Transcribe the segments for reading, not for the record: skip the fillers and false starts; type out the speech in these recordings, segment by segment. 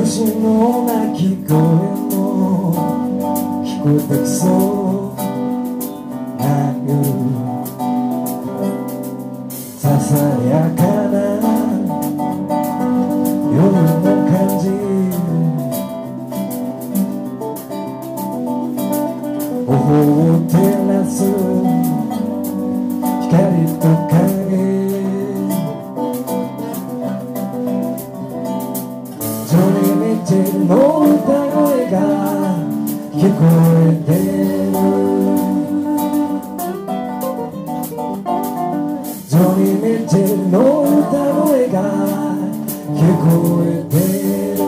虫の鳴き声も聞こえてきそうな夜、ささやかな夜の感じ、頬を照らす光と影、ジョニー・ミッチェルの歌声が聞こえてる、ジョニー・ミッチェルの歌声が聞こえてる。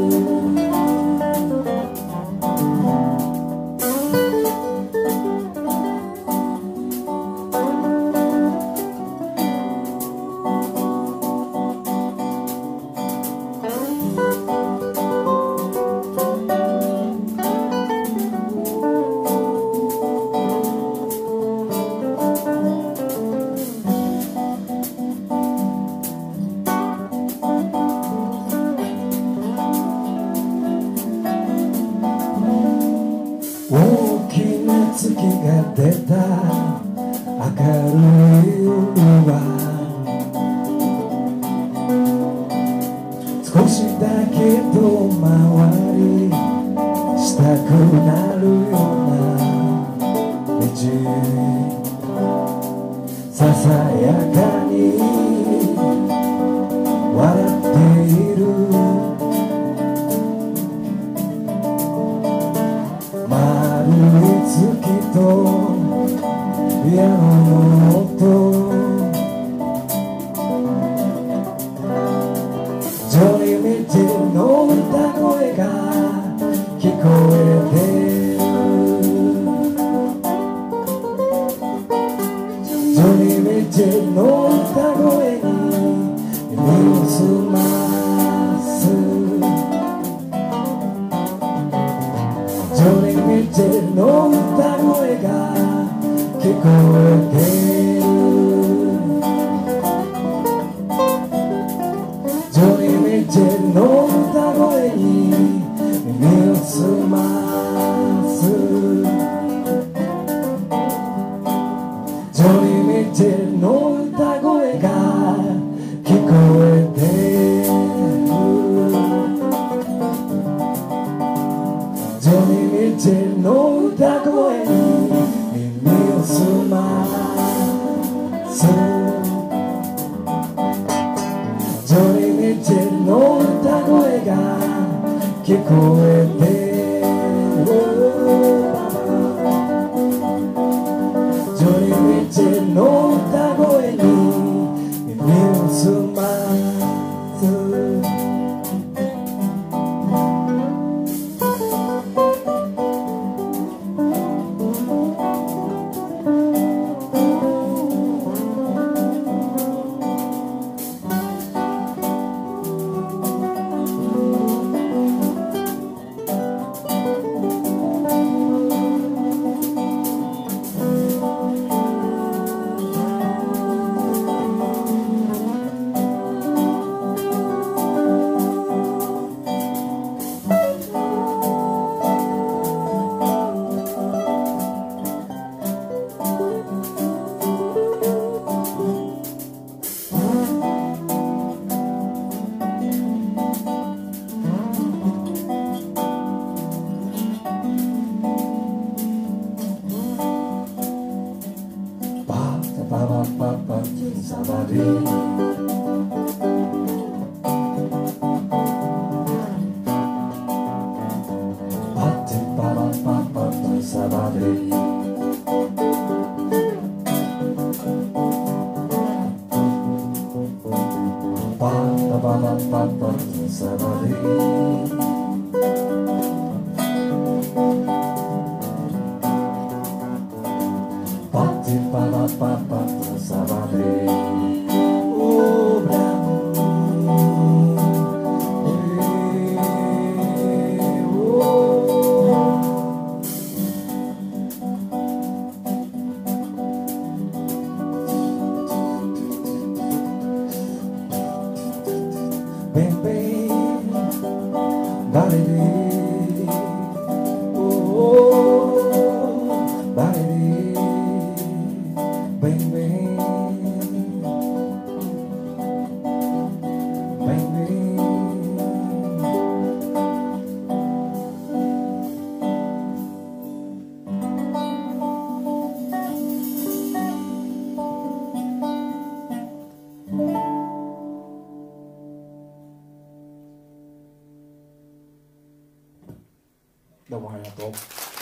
大きな月が出た明るい夜は少しだけ遠回りしたくなるような道、ささやかに笑っている、丸い月とピアノの音、ジョニー・ミッチェルの歌声が聞こえてる、ジョニー・ミッチェルの歌声に耳を澄ますジョニー・ミッチェルの歌声が聞こえてる、ジョニー・ミッチェルの歌声に耳を澄ますジョニー・ミッチェルの歌声が聞こえてる、ジョニー・ミッチェルの歌声に耳を澄ますジョニー・ミッチェルの歌声が聞こえてる、ジョニー・ミッチェルの歌声に耳を澄ます Valerie, oh, Valerie, bang bang, bang bang. Đâu mà hay là tốt